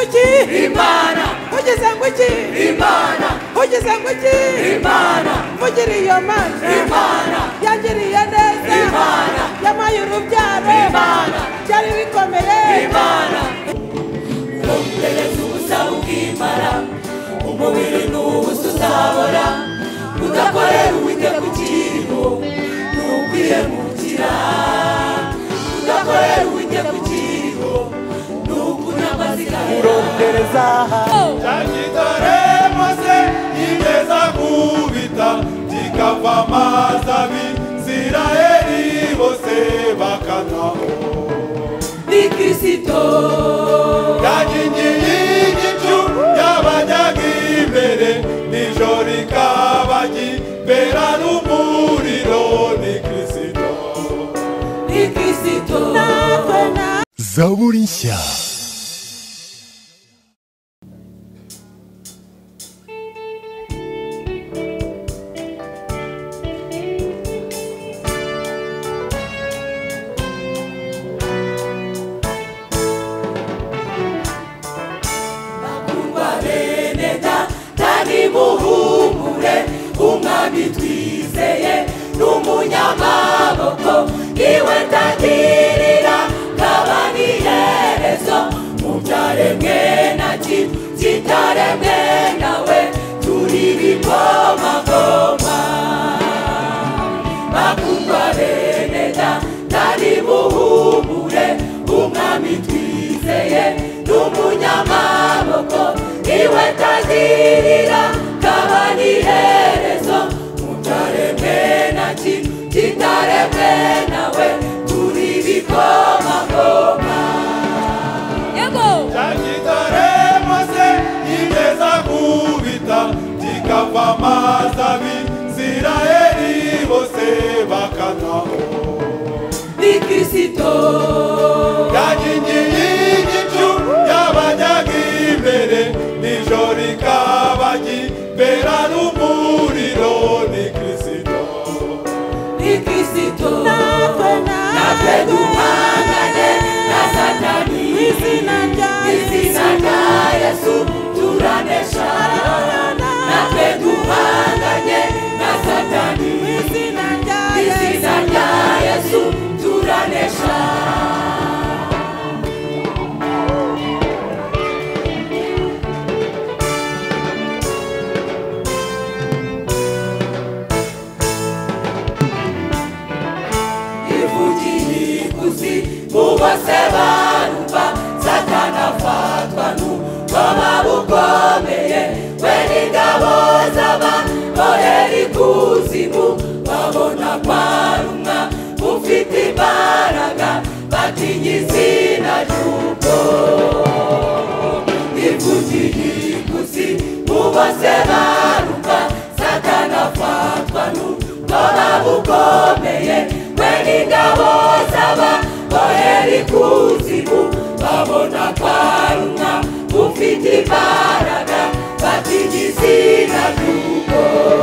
iki Imana ugeze ngo iki Imana ugeze ngo iki Imana mugiriye iyo mana Imana yangiriye neza Imana yamaye urubyaro Imana byari bikomeye Imana urombereza ubusaba ukimara umubiri n'ubusa uzabora udakorera Uwiteka ukiriho nukwiyemukira udakorera Uwiteka ukiriho nukunyamazigara urondereza cyagitare maze yigeza kubita kikava amazi abisirayeli bose bakataho ni Kristo yakingiye igicu yabajyaga imbere nijoro ikabagibera n'umuriro ni Kristo Zaburi nshya. muhumure umwami twizeye n'umunyamaboko iwe tagirira kabani iherezo mu byaremwe na kitaremwe nawe turi bikomagoma bakundwa bene data muhumure umwami twizeye n'umunyamaboko iwe tagirira kabani iherezo mu byaremwe na kitaremwe nawe turi bikomagoma cyagitare maze yigeza kubita kikava amazi abisirayeli bose bakataho ni Kristo yakingiye igicu yabajyaga imbere nijoro ikabagibera n'umuriro ni Kristo natwe duhangane na Satani izina rya Yesu turanesha natwe duhanganye na Satani izina rya Yesu turanesha bose barumva Satani afatwa n'ubwoba bukomeye we n'ingabo z'ababohera ikuzimu babona kwarumwa ufite imbaraga batinya izina ry'ubwo ivugiye ikuzimu bose barumva Satani afatwa n'ubwoba bukomeye we n'ingabo z'ababohera ikuzimu babona kwarumwa ufite imbaraga batinya izina ry'ubwo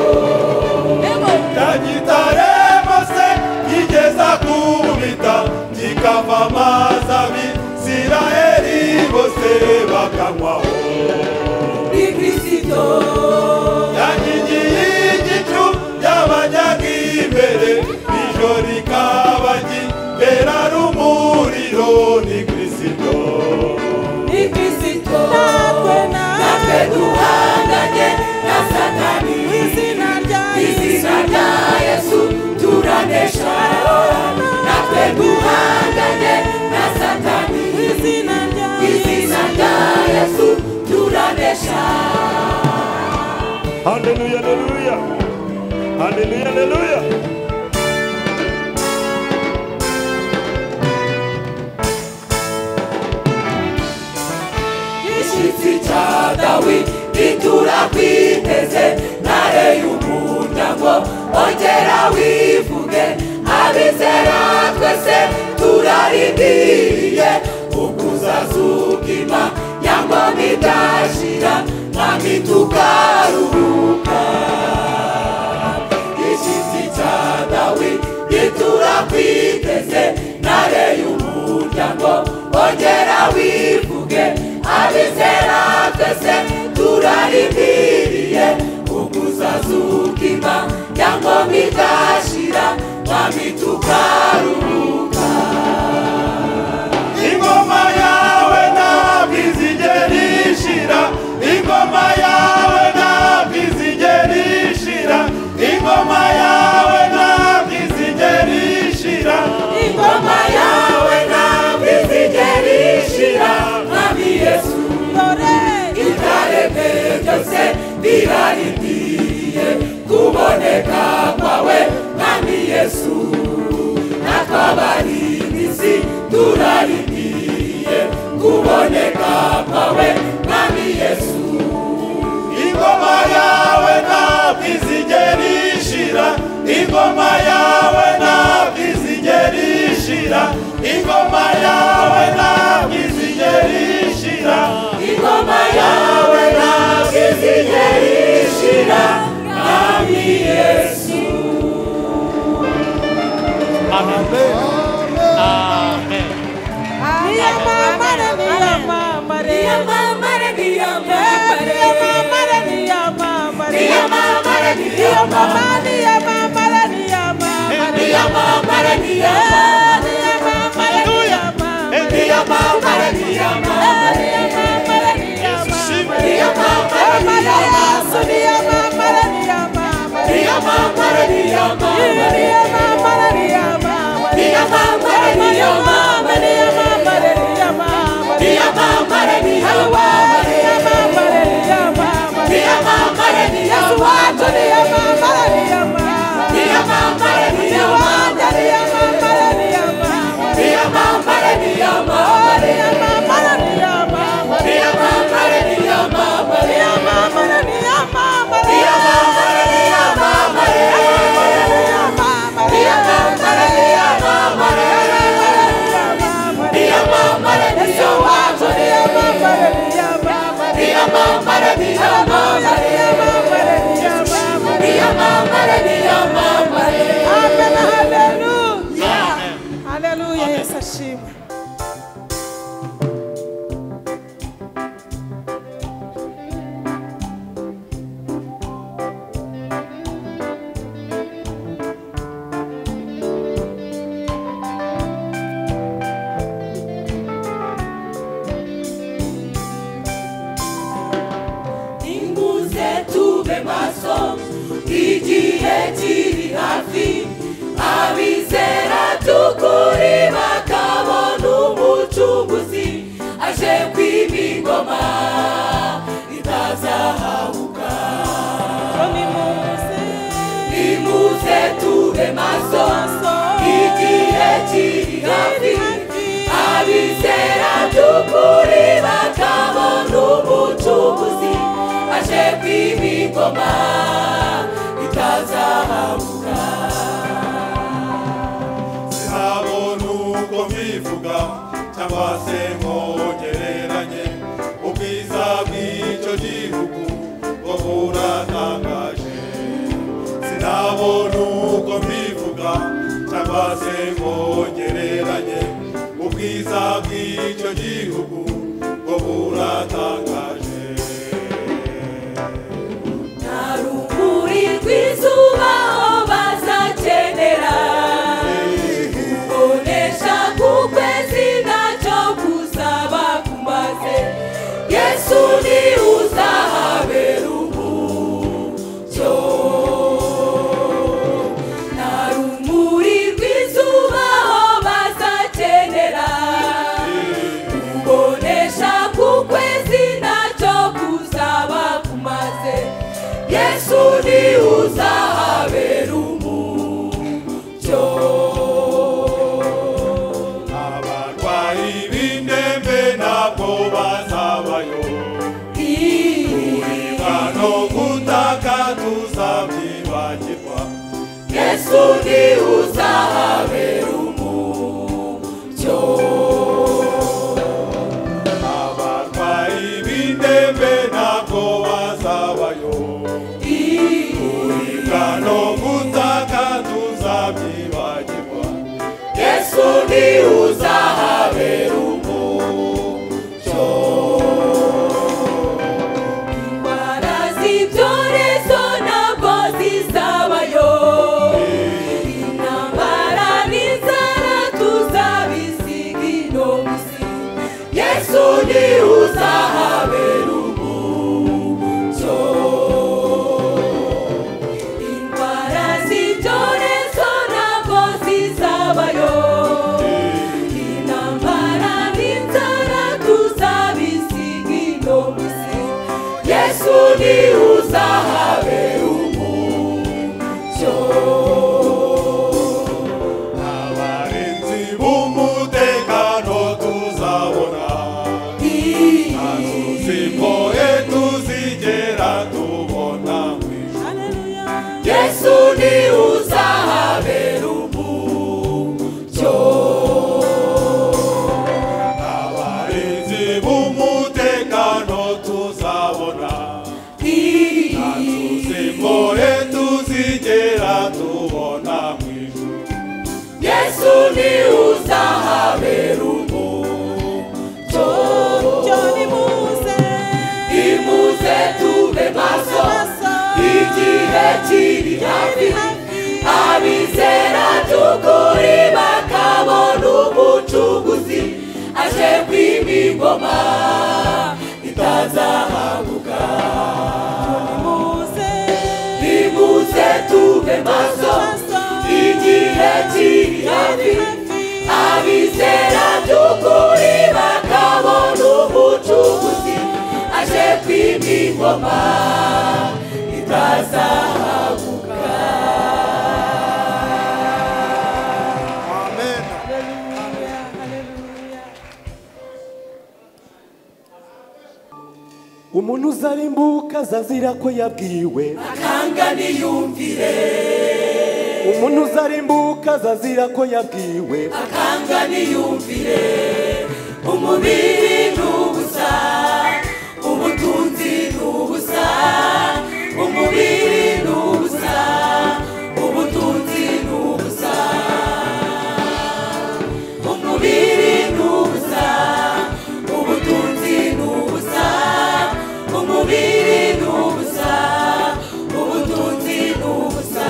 cyagitare maze yigeza kubita kikava amazi abisirayeli bose bakanywaho ni Kristo yakingiye igicu yabajyaga imbere nijoro ikabagibera n'umuriro ni Kristo natwe duhanganye na Satani izina rya Yesu turanesha natwe duhanganye na Satani izina rya Yesu turanesha Hallelujah, hallelujah. Hallelujah, hallelujah. Ishitsi cha Dawidi turakwiteze ntare y'umuryango ongera wivuge abizera twese turarindiriye ukuzazukima yangoma idashira mwami tukaruhuka ishitsi cha Dawidi turakwiteze ntare y'umuryango ongera wivuge abizera twese turarindiriye ukuzazukima cyangwa igashira mwami tukaruhuka. ingoma yawe ntabwo izigera ishira, ingoma yawe ntabwo izigera ishira, ingoma yawe ntabwo izigera ishira, ingoma yawe ntabwo izigera ishira mwami Yesu. Ibyaremwe byose birarindiriye kuboneka kwawe mwami Yesu. Natwe abari mu isi turarindiriye kuboneka kwawe mwami Yesu. ingoma yawe ntabwo izigera ishira, ingoma yawe ntabwo izigera ishira, ingoma yawe ntabwo izigera ishira, ingoma yawe ntabwo izigera ishira mwami Yesu. Amen. Amen. Hallelujah. Yes, ashimwe. Nimuze tube maso igihe kiri hafi, abizera tukuri bakabona umucunguzi aje kwima ingoma itazahabuka. Nimuze tube maso igihe kiri hafi, abizera tukuri bakabona umucunguzi aje kwima ingoma itazahabuka. sinabona uko mbivuga cyangwa se nkongereranye ubwiza bw'icyo gihugu ngo buratangaje. sinabona uko mbivuga cyangwa se nkongereranye ubwiza bw'icyo gihugu ngo buratangaje. Nta rumuri rw'izuba aho bazakenera, kubonesha k'ukwezi ntacyo kuzaba kumaze. Yesu ni uzahabera umucyo. Nta rumuri rw'izuba aho bazakenera, kubonesha k'ukwezi ntacyo kuzaba kumaze. Yesu ni uzahabera umucyo. abarwayi b'indembe ntabwo bazabayo, kuribwa no gutaka tuzabyibagirwa. Yesu ni uzahabera umucyo. abarwayi b'indembe ntabwo bazabayo, kuribwa no gutaka tuzabyibagirwa. Yesu ni uzahabera umucyo. Yesu ni uzahabera umucyo. abarinzi b'umutekano tuzabona ntazuzimbohe tuzigera tubona mu ijuru. Yesu ni uzahabera umucyo. abarinzi b'umutekano tuzabona ntazuzimbohe tuzigera tubona mu ijuru. Yesu ni uzahabera umucyo. Nimuze tube maso igihe kiri hafi, abizera tukuri bakabona umucunguzi aje kwima ingoma itazahaguka. Nimuze tube maso igihe kiri hafi, abizera tukuri bakabona umucunguzi aje kwima ingoma itazahaguka. amen. umuntu uzarimbuka azazira ko yabwiwe, akanga niyumvire. umuntu uzarimbuka azazira ko yabwiwe, akanga niyumvire. Umubiri ni ubusa, ubutunzi ni ubusa. Umubiri ni ubusa, ubutunzi ni ubusa. Umubiri ni ubusa, ubutunzi ni ubusa. Umubiri ni ubusa, ubutunzi ni ubusa.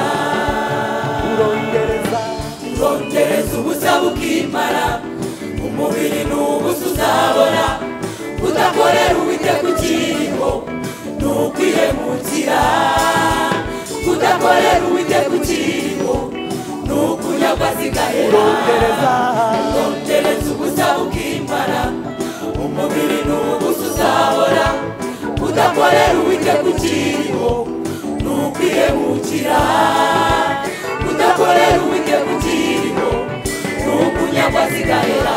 Urondereza ubusa bukimara, umubiri ni ubusa uzabona. Kudakorera Uwiteka ukiriho ni ukwihemukira. Kudakorera Uwiteka ukiriho ni ukunyagwa zigahera. Urondereza ubusa bukimara, umubiri ni ubusa uzabona. Kudakorera Uwiteka ukiriho ni ukwihemukira. Kudakorera Uwiteka ukiriho ni ukunyagwa zigahera.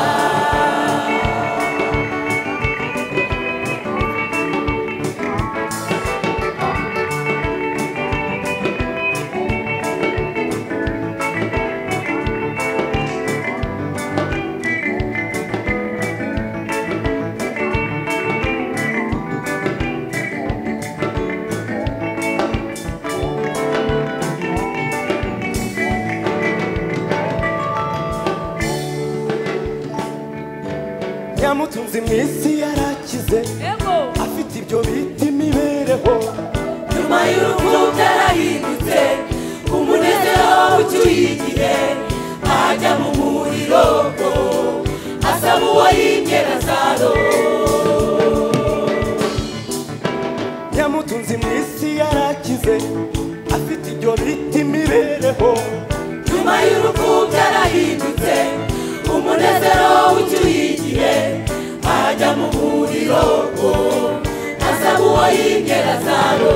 yamutunze mu isi yarakize, afite ibyo bita imibereho. Nyuma y'urupfu byarahindutse, umunezero ucyuye igihe. Ajya mu muriro asaba uwo yimye Lazaro. yamutunze mu isi yarakize, afite ibyo bita imibereho. Nyuma y'urupfu byarahindutse, umunezero ucyuye igihe. Ajya mu muriro asaba uwo yimye Lazaro.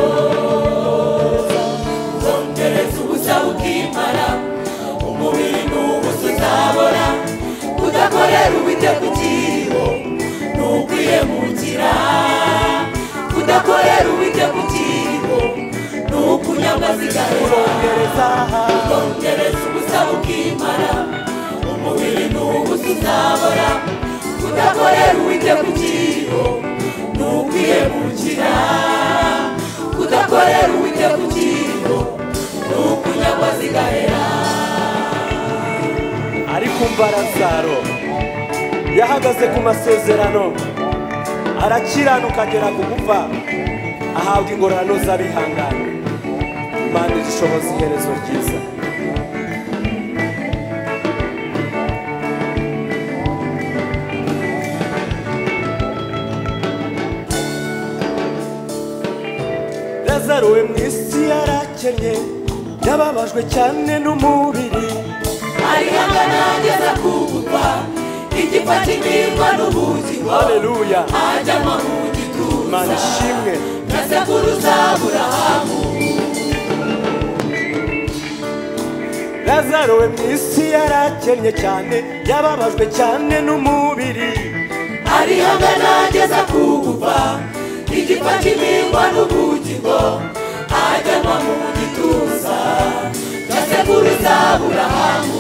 Urondereza ubusa bukimara, umubiri ni ubusa uzabona. Kudakorera Uwiteka ukiriho ni ukwihemukira. Kudakorera Uwiteka ukiriho ni ukunyagwa zigahera. Urondereza ubusa bukimara, umubiri ni ubusa uzabona. Kudakorera Uwiteka ukiriho ni ukwihemukira. Kudakorera Uwiteka ukiriho ni ukunyagwa zigahera. ariko umva Lazaro yahagaze ku masezerano, arakiranuka agera ku gupfa, ahabwa ingororano z'abihangana. Imana idushoboza iherezo ryiza. Lazaro we mu isi yarakennye, yababajwe cyane n'umubiri, arihangana ageza ku gupfa. Igipfa kimirwa n'ubugingo, haleluya, ajyanwa mu gituza. Imana ishimwe. sekuruza Aburahamu. Lazaro we mu isi yarakennye cyane, yababajwe cyane n'umubiri, arihangana ageza ku gupfa, igipfa kimingwa n'ubugingo, ajyanwa mu gituza cya sekuruza Aburahamu.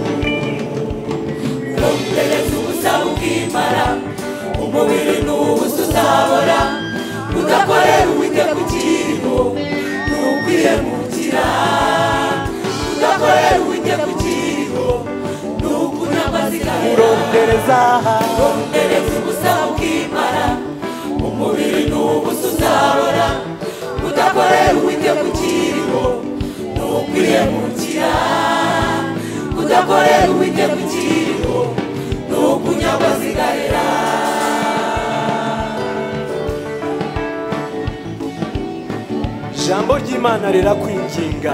Urondereza ubusa bukimara, umubiri n'ubusa uzabora, udakorera Uwiteka ukiriho n'ukwihemukira, udakorera Uwiteka ukiriho n'ukunyagwa zigahera. urondereza ubusa bukimara, umubiri n'ubusa uzabora, udakorera Uwiteka ukiriho n'ukwihemukira, udakorera Uwiteka ukiriho n'ukunyagwa zigahera. ijambo ry'Imana rirakwinginga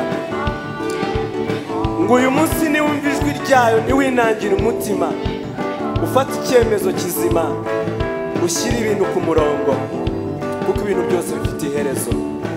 ngo uyu munsi niwumva ijwi ryayo ntiwinangire umutima, ufata icyemezo kizima, ushyire ibintu ku murongo, kuko ibintu byose bifite iherezo.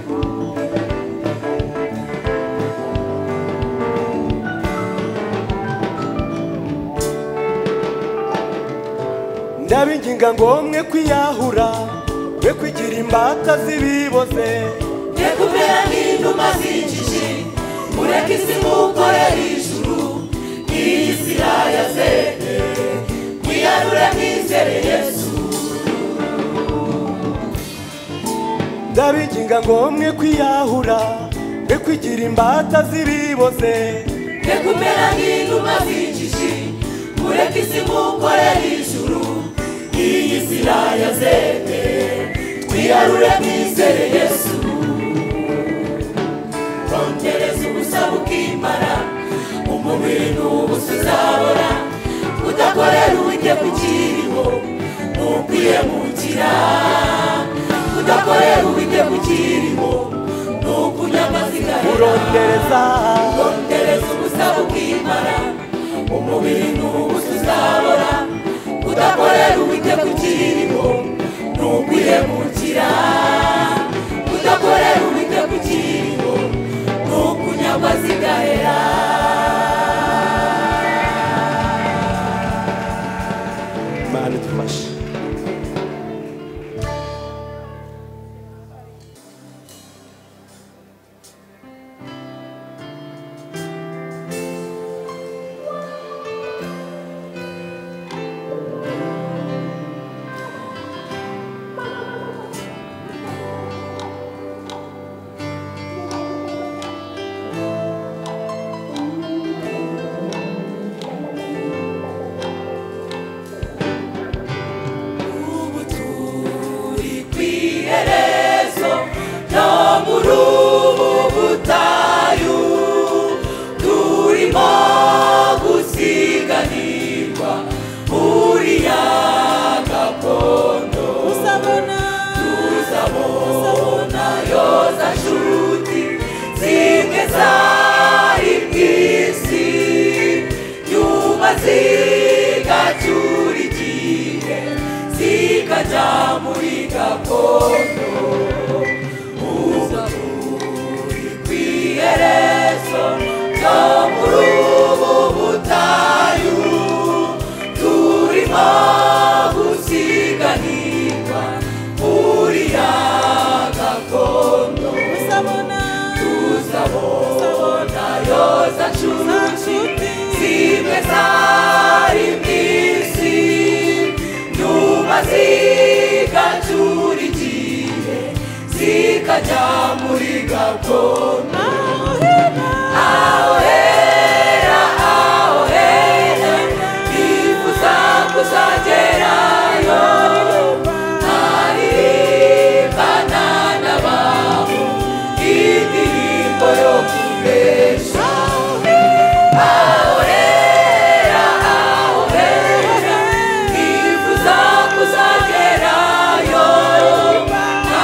ndabinginga ngo mwe kwiyahura, we kwigira imbata z'ibiboze, ye kumera nk'inuma z'injiji, mureke isi mukorere ijuru, iyi si irayaze, mwiyarure mwizere Yesu. ndabinginga ngo mwe kwiyahura, we kwigira imbata z'ibiboze, ye kumera nk'inuma z'injiji, mureke isi mukorere ijuru, iyi si irayaze, twiyarure mwizere Yesu. rondereza ubusa bukimara, umubiri n'ubusa uzabora, udakorera Uwiteka ukiriho n'ukwihemukira, udakorera Uwiteka ukiriho n'ukunyagwa zigahera. urondereza ubusa bukimara, umubiri n'ubusa uzabora, udakorera Uwiteka ukiriho n'ukwihemukira, udakorera Uwiteka ukiriho n'ukunyagwa zigahera. Imana idufashe.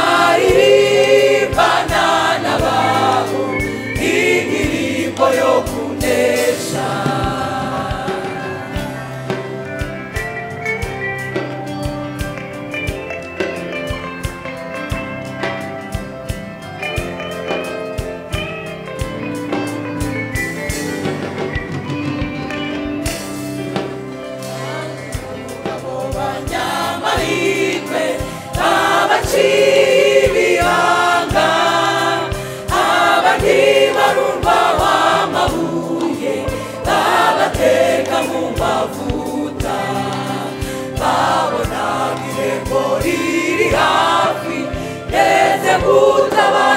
Yo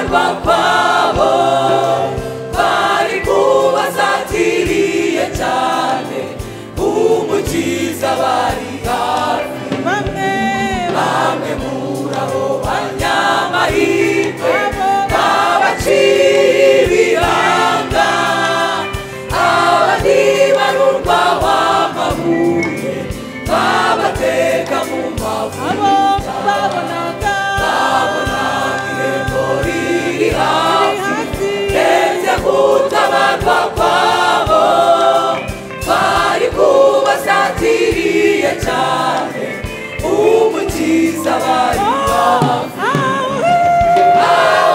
gutabarwa kwabo bari kubasatiriye cyane umukiza bari hafi bamwe muri abo banyamahirwe babacira ibihanga abandi barurwaho amabuye babateka mu mavuta babonaga irembo riri hafi ndetse gutabarwa kwabo bari kubasatiriye cyane umukiza bari hafi aho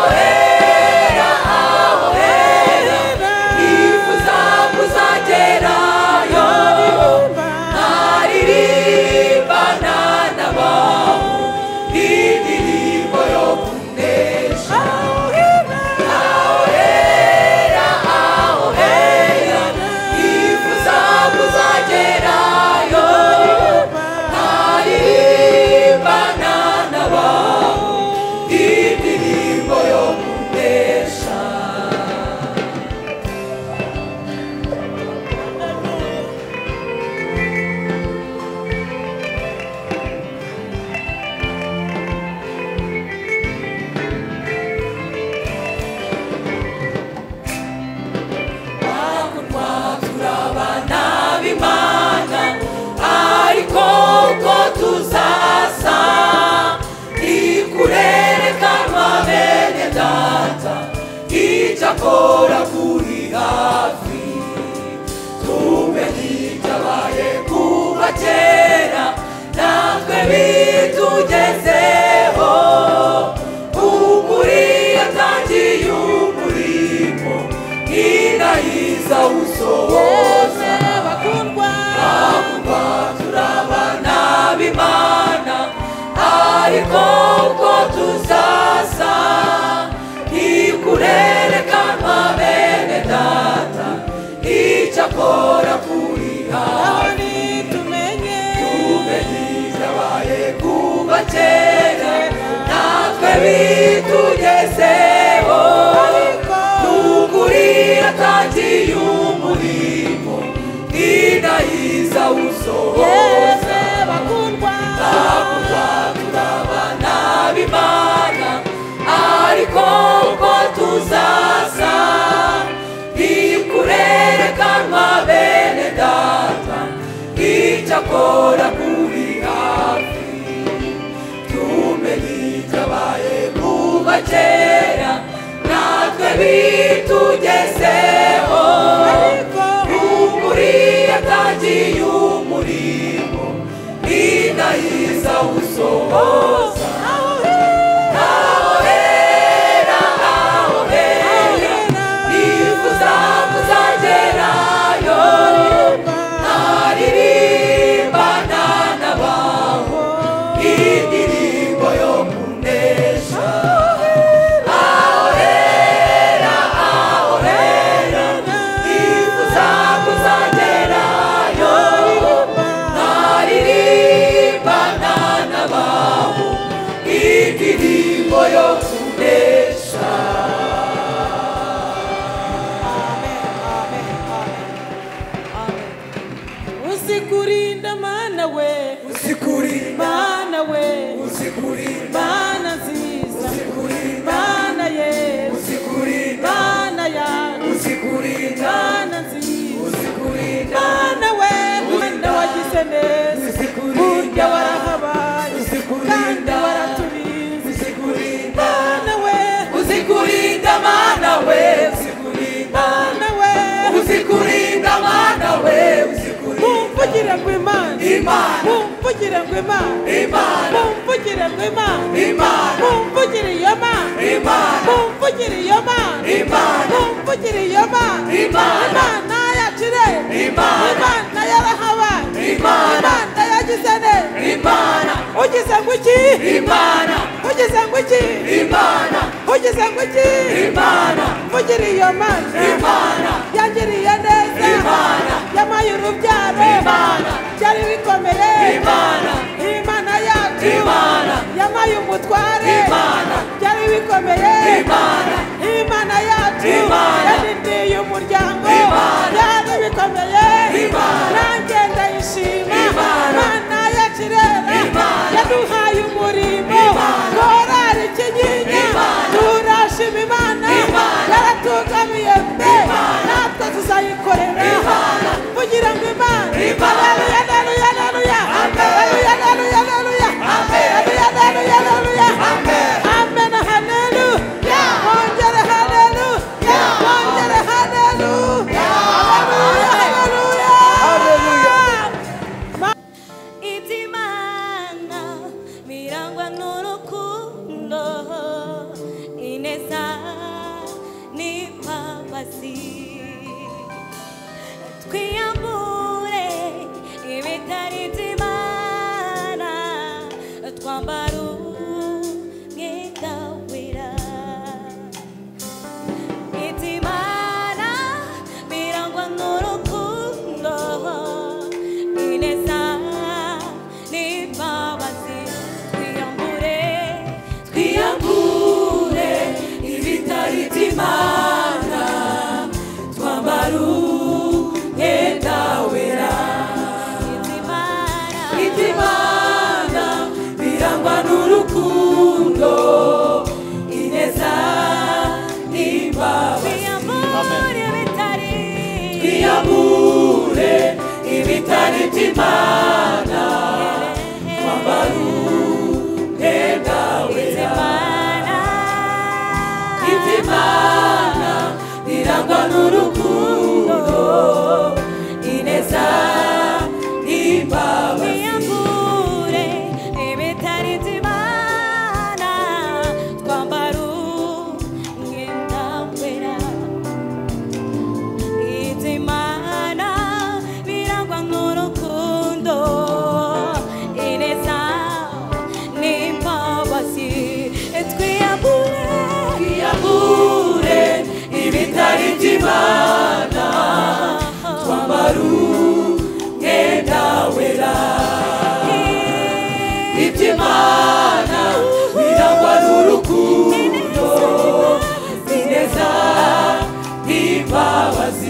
hera nifuza kuzagerayo ntaririmbana n'abantu indirimbo yo kunesha aho hera nifuza kuzagerayo ntaririmbana n'abantu indirimbo yo kunesha. Bakundwa turabana b'Imana ariko uko tuzasa ntikurerekanwa bene data icyakora kuri hafi tumenye ibyabaye kuva kera natwe bitugezeho ukuri yatangiye umurimo ninayiza usohoza bakundwa turabana b'Imana ariko uko tuzasa ntikurerekanwa bene data icyakora kuri hafi tumenye ibyabaye kuva kera natwe bitugezeho n'ukuri yatangiye umurimo ninayiza usohoza bakundwa turabana b'Imana ariko uko tuzasa ntikurerekanwa bene data icyakora kuri hafi tumenye ibyabaye kuva kera natwe bitugezeho n'ukuri yatangiye umurimo ninayiza usohoza aho hera nifuza kuzagerayo ntaririmbana n'abantu indirimbo yo kunesha aho hera nifuza kuzagerayo ntaririmbana n'abantu indirimbo yo kunesha. Usikurinda mana we, mana we, mana nziza, mana ye, mana ya, mana nziza, mana we, mana wagize neza, burya warahabaye, kandi waraturinze, mana we, uzikurinda mana we, mana we, uzikurinda mana we, mumvugire ngo Imana, mumvugire ngo Imana, mumvugire ngo Imana, mumvugire iyo Mana, mumvugire iyo Mana, mumvugire iyo Mana, Imana yacu re, Imana yarahabaye, Imana yagize neza, ugize ngo iki, ugize ngo iki, ugize ngo iki, mvugire iyo Mana, yangiriye neza, yamaye urubyaro, byari bikomeye, Imana yacu, yamaye umutware, byari bikomeye, irakomeye nanjye ndayishima Imana ya kirera yaduhaye umurimo korari Kinyinya turashima Imana yaratugamiye mbe natwe tuzayikorera kugira ngo Imana haleluya haleluya haleluya haleluya haleluya haleluya haleluya haleluya amen haleluya ongera haleluya ongera haleluya haleluya haleluya Itimana mirangwa n'urukundo ineza n'imbabazi twiyambure ibitari iby'Imana twambara umwenda wera Itimana mirangwa n'urukundo ineza n'imbabazi twiyambure ibitari iby'Imana twambara umwenda wera Itimana birangwa n'urukundo ineza n'imbabazi twiyambure ibitari iby'Imana twambara umwenda wera Itimana birangwa n'urukundo ineza n'imbabazi twiyambure ibitari iby'Imana twambara umwenda wera Itimana birangwa n'urukundo ineza n'imbabazi twiyambure ibitari iby'Imana twambara umwenda wera Itimana birangwa n'urukundo ineza n'imbabazi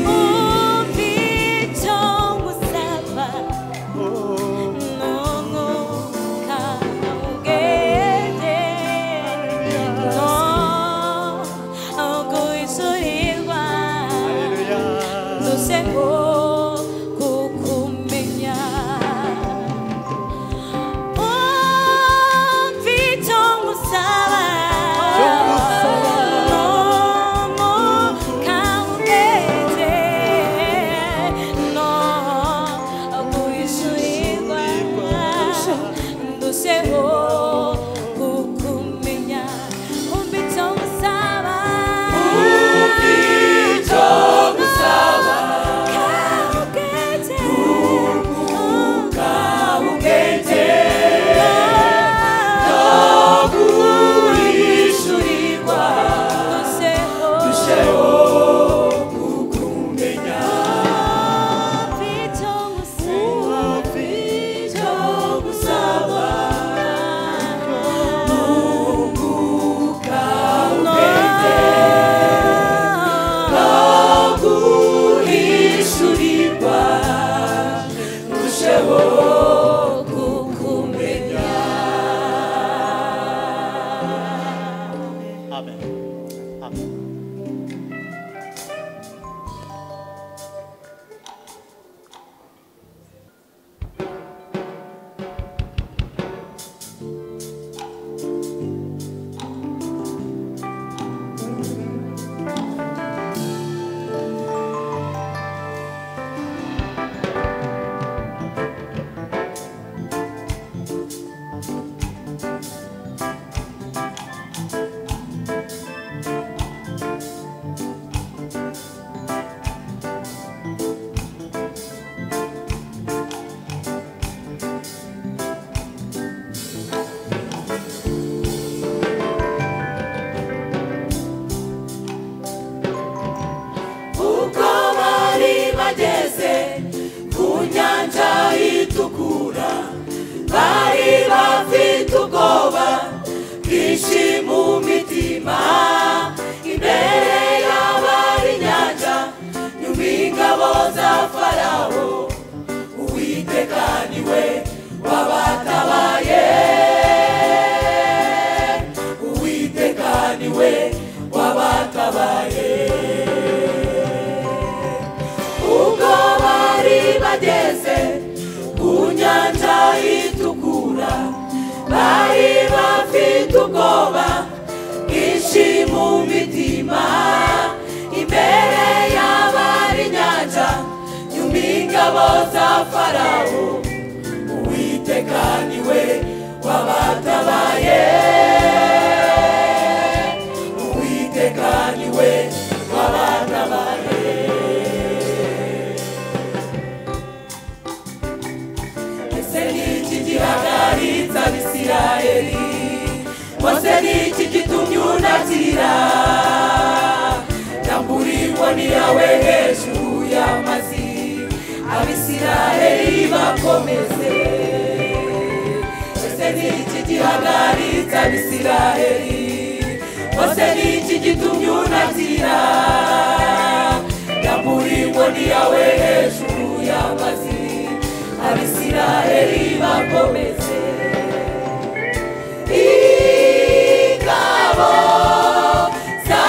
wabatabaye. Ubwo bari bageze ku nyanja itukura, bari bafite ubwoba bwinshi mu mitima. Imbere y'abari inyanja, nyuma ingabo za Farawo, Uwiteka niwe wabatabaye. Uwiteka niwe wabatabaye. Ese ni iki gihagaritse Abisirayeli? Mose ni iki gitumye unatira? Tambura inkoni yawe hejuru y'amazi, Abisirayeli bakomeze. Ese ni iki gihagaritse Abisirayeli? Mose ni iki gitumye unatira? Tambura inkoni yawe hejuru y'amazi, Abisirayeli bakomeze. Ingabo za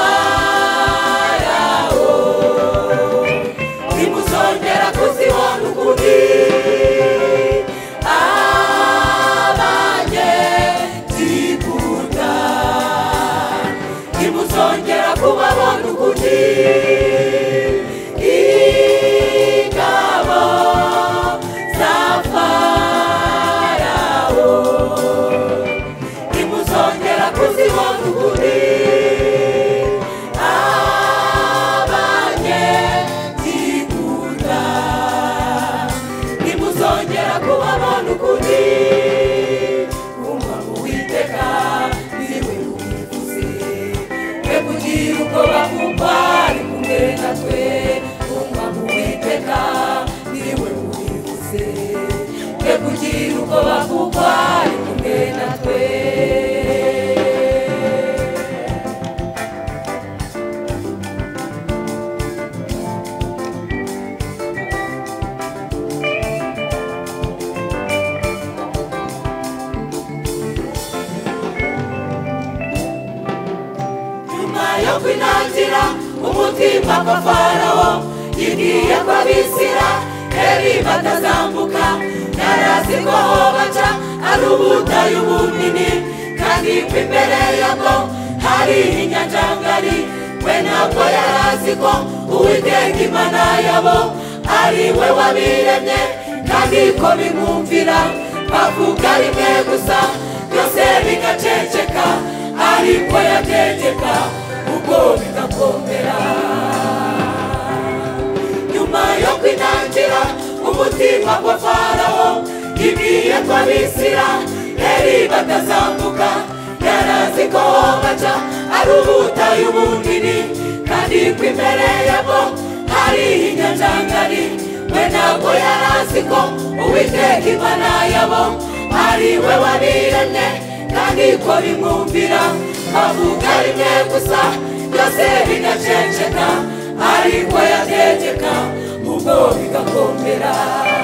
Farawo ntimuzongera kuzibona ukundi. Abanyegiputa ntimuzongera kubabona ukundi. Ingabo za Farawo ntimuzongera kuzibona ukundi. Abanyegiputa ntimuzongera kubabona ukundi. Umva Uwiteka niwe ubivuze, twe kugira ubwoba kuko ari kumwe natwe. Umva Uwiteka niwe ubivuze, twe kugira ubwoba kuko ari kumwe natwe. Nyuma yo kwinangira umutima kwa Farawo, yibwiye ko Abisirayeli batazambuka. Yarazi ko aho baca ari ubutayu bunini, kandi ko imbere yabwo hari inyanja ngari. We ntabwo yarazi ko Uwiteka Imana yabo ari we wabiremye, kandi ko bimwumvira bavuga rimwe gusa, byose bigaceceka. Ariko yategeka ubwo bigakomera. Nyuma yo kwinangira umutima kwa Farawo, yibwiye ko Abisirayeli batazambuka. Yarazi ko baca ari ubutayu bunini, kandi ko imbere yabo hari inyanja ngari. We ntabwo yarazi ko Uwiteka Imana yabo ari we wabiremye, kandi ko bimwumvira bavuga rimwe gusa, byose bigaceceka. Ariko yategeka ubwo bigakomera.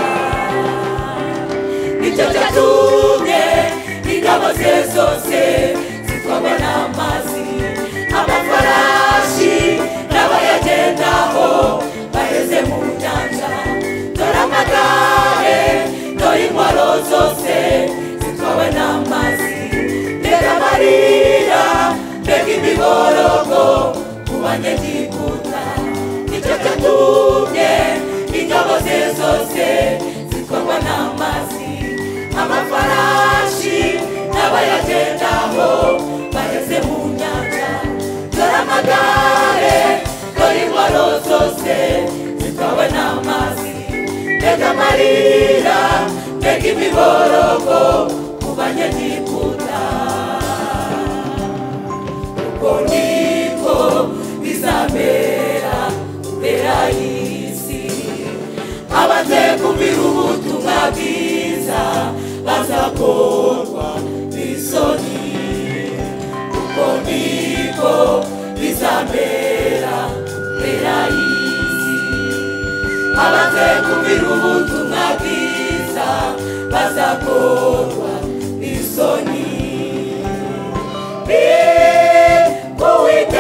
Nicyo cyatumye ingabo ze zose zitwarwa n'amazi, amafarashi n'abayagendaho baheze mu nyanja. Dore amagare, dore intwaro zose zitwawe n'amazi. Mbega amarira, mbega imiborogo ku Banyegiputa. Nicyo cyatumye ingabo ze zose zitwarwa n'amazi, amafarashi n'abayagendaho baheze mu nyanja. Dore amagare, dore intwaro zose zitwawe n'amazi. Mbega amarira, mbega imiborogo ku Banyegiputa. Uko niko bizamera kubera isi. Abaze kumvira ubutumwa bwiza bazakorwa n'isoni. Uko niko bizamera kubera isi. Abaze kumvira ubutumwa bwiza bazakorwa n'isoni. Uwiteka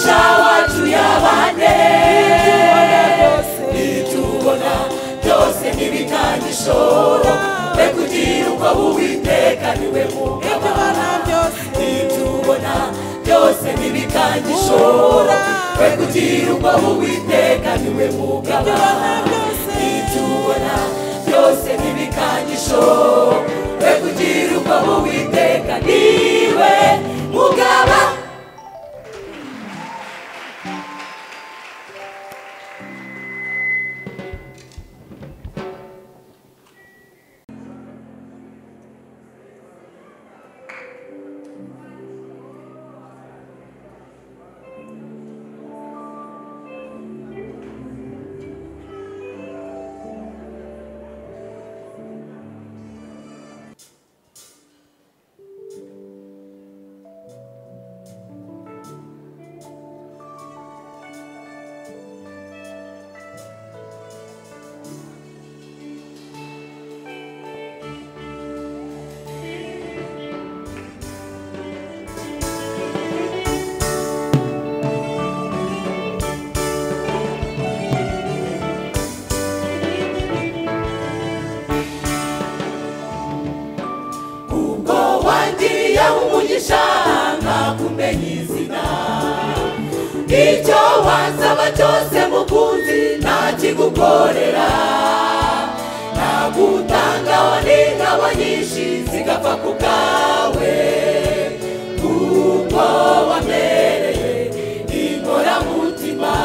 umugisha wacu yabane nitubona byose n'ibikangisho be kugira ubwo Uwiteka niwe mugaba nitubona byose n'ibikangisho be kugira ubwo Uwiteka niwe mugaba nitubona byose n'ibikangisho be kugira ubwo Uwiteka niwe mugaba. Kumenya izina icyo wasaba cyose mukunzi ntakigukorera nagutangaho n'ingabo nyinshi zigapfa ku bwawe kuko wamereye inkoramutima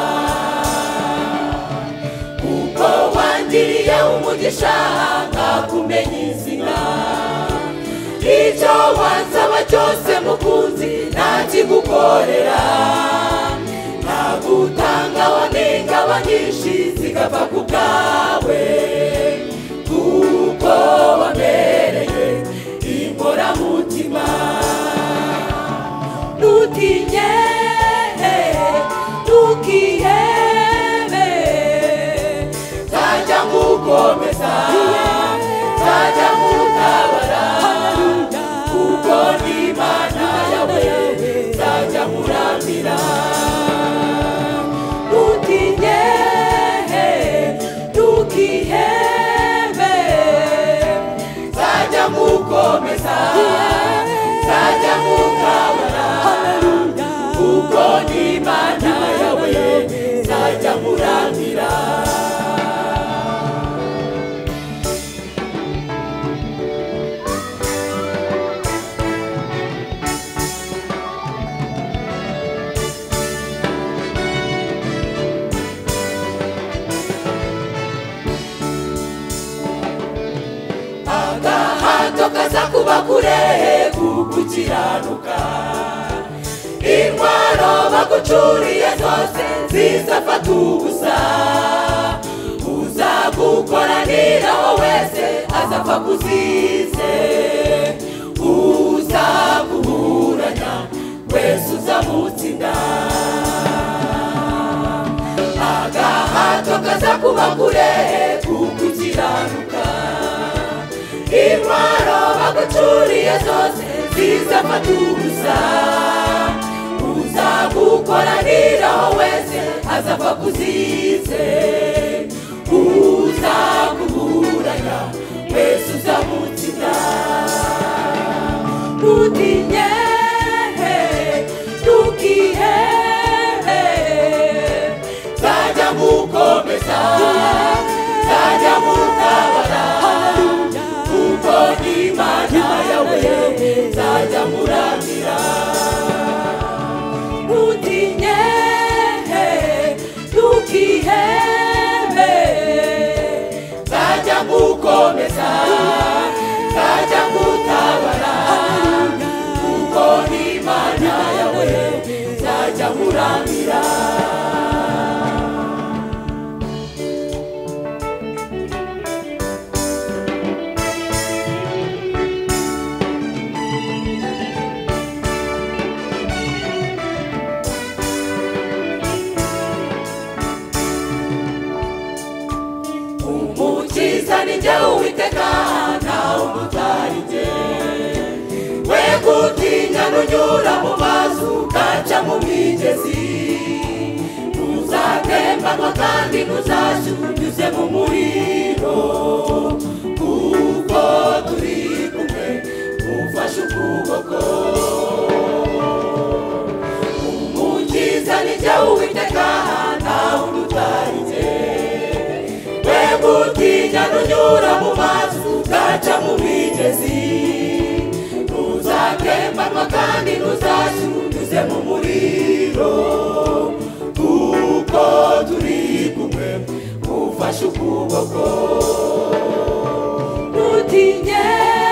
kuko wangiriye umugisha nkakumenya izina icyo wasaba cyose mukunzi ntakigukorera nagutangaho n'ingabo nyinshi zigapfa ku bwawe kuko wamereye inkoramutima ntutinye ntukihebe nzajya ngukomeza nzajya ngutabara kuko n'Imana yawe nzajya nkuramira ntutinye ntukihebe nzajya ngukomeza nzajya ngutabara kuko n'Imana yawe nzajya nkuramira. Kaza kuba kure kugukiranuka intwaro bagucuriye zose zizafata ubusa uzagukoraniraho wese azapfa kuzize uzaguburanya wese uzamutsinda agahato kaza kuba kure kugukiranuka intwaro bagucuriye zose zizafata ubusa uzagukoraniraho wese azapfa kuzize uzaguburanya wese uzamutsinda ntutinye ntukihebe nzajya ngukomeza nzajya ngutabara kuko n'Imana yawe nzajya nkuramira ntutinye ntukihebe nzajya ngukomeza nzajya ngutabara kuko n'Imana yawe nzajya nkuramira. Ninjye Uwiteka ntawe umutarinjye we gutinya nunyura mu mazi ugaca mu migezi uzatembanwa kandi ntuzashya unyuze mu muriro kuko turi kumwe ufashe ukuboko umukiza ni jya uwiteka nta wundi utarinze we gutinya nunyura mu mazi ugaca mu migezi ntuzatembanwa kandi ntuzashya unyuze mu muriro kuko turi kumwe ufashe ukuboko ntutinye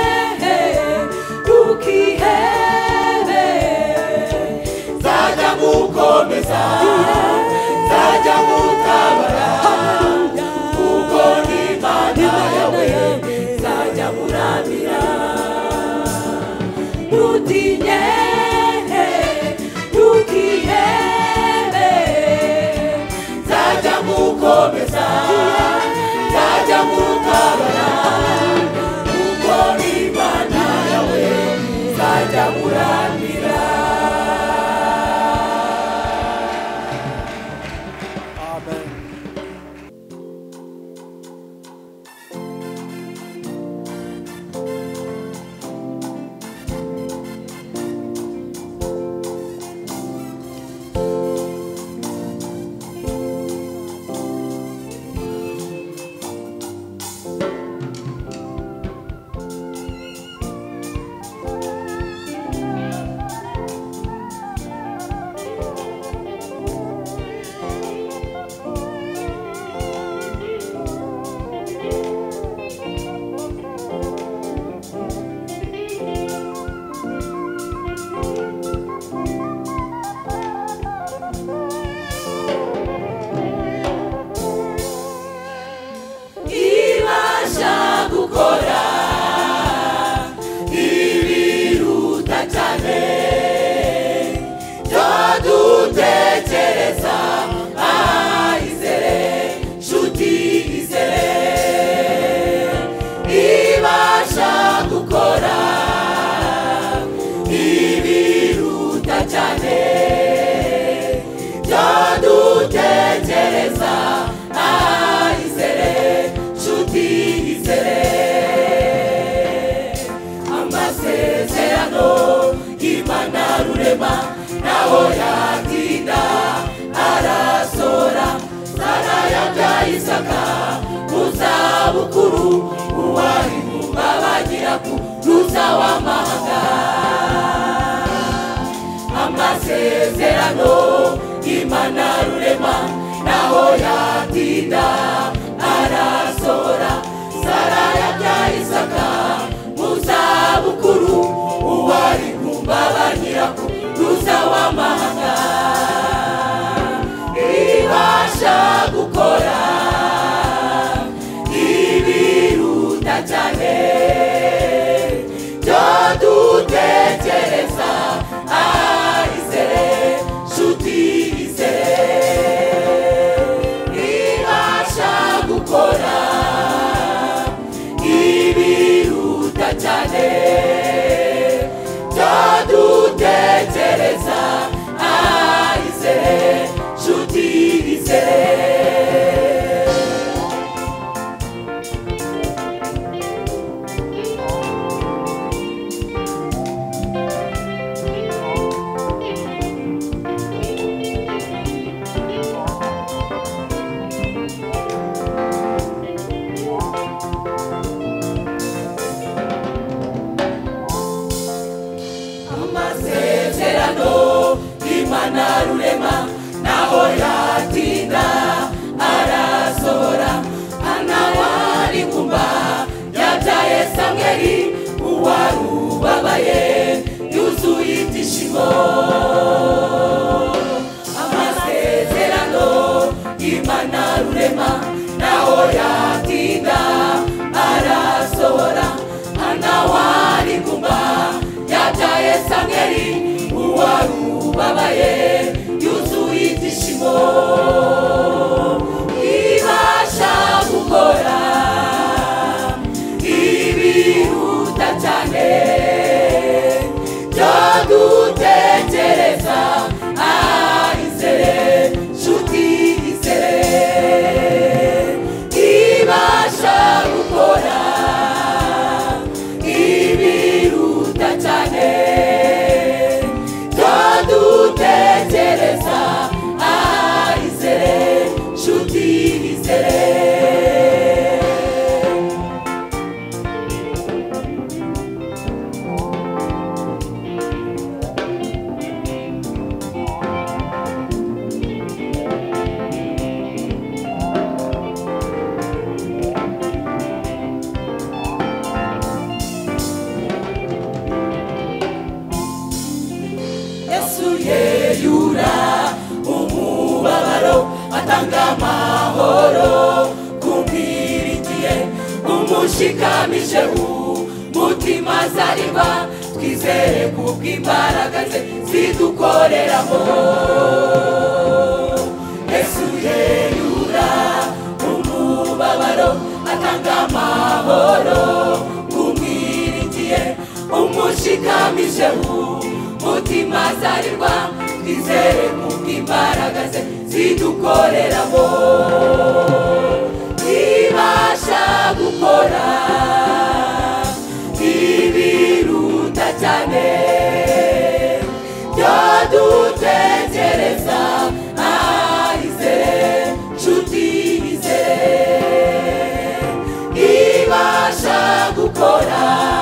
ntukihebe nzajya ngukomeza nzajya ngutabara kuko ni Imana yawe nzajya nguramira ntutinye ntukihebe nzajya ngukomeza nzajya ngutabara kuko ni Imana yawe nzajya nguramira. Amen. ibasha gukora ibiruta cyane byo dutekereza izere nshuti izere ibasha gukora ibiruta cyane byo dutekereza izere nshuti izere amasezerano y'Imana rurema naho yatinda arasohora Sara yabyaye Isaka mu zabukuru uwari babagira ku ruza w'amahanga amasezerano y'Imana rurema naho yatinda arasohora Sara yabyaye Isaka mu zabukuru uwari kumbabanira ku ruza w'amahanga ibasha gukora ibiruta cyane byo dutekereza izere nshuti izere ibasha gukora ibiruta cyane byo dutekereza izere nshuti izere amasezerano y'Imana rurema naho yatinda arasohora anawari kumba yabyaye Samweli uwari ubabaye yuzuye ibyishimo amasezerano y'Imana rurema naho yatinda arasohora anawari kumba yabyaye Samweli uwari ubabaye yuzuye ibyishimo ibasha gukora ibiruta cyane byo dutekereza izere nshuti izere yura umubabaro atanga amahoro kumwirigiye umushikamije umutima azarirwa twizere kubw'imbaraga ze zidukoreramo Yesu yeyura umubabaro atanga amahoro kumwirigiye umushikamije umutima azarirwa twizere kubw'imbaraga ze zidukoreramo ibasha gukora ibiruta cyane byo dutekereza izere nshuti izere ibasha gukora